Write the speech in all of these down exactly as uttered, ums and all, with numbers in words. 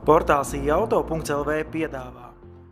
Portāls iauto punkts el vē piedāvā.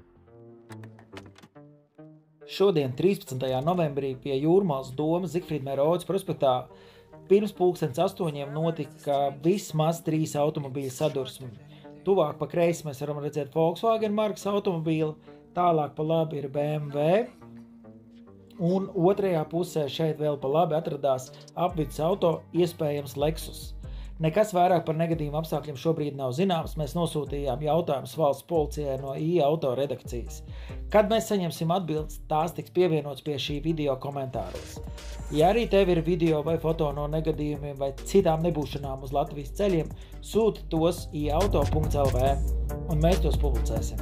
Šodien, trīspadsmitajā novembrī, pie Jūrmalas domas Zigfrīda Merodes prospektā pirms pulkstens astoņiem notika vismaz trīs automobīļu sadursmi. Tuvāk pa kreisi mēs varam redzēt Volkswagen markas automobīli, tālāk pa labi ir B M W, un otrajā pusē šeit vēl pa labi atradās apvidus auto, iespējams Lexus. Nekas vairāk par negadījumu apstākļiem šobrīd nav zināms, mēs nosūtījām jautājumus valsts policijai no i-auto redakcijas. Kad mēs saņemsim atbildes, tās tiks pievienots pie šī video komentāros. Ja arī tev ir video vai foto no negadījumiem vai citām nebūšanām uz Latvijas ceļiem, sūti tos i-auto punkts el vē un mēs tos publicēsim.